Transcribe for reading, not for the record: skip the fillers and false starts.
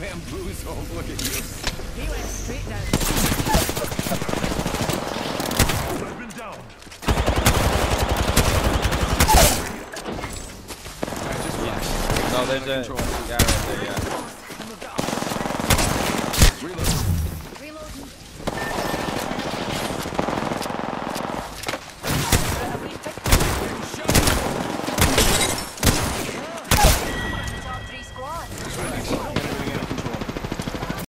bamboozled. Look at you. He went straight down. I've been down. Alright, just relax. No, there's a guy right there, yeah.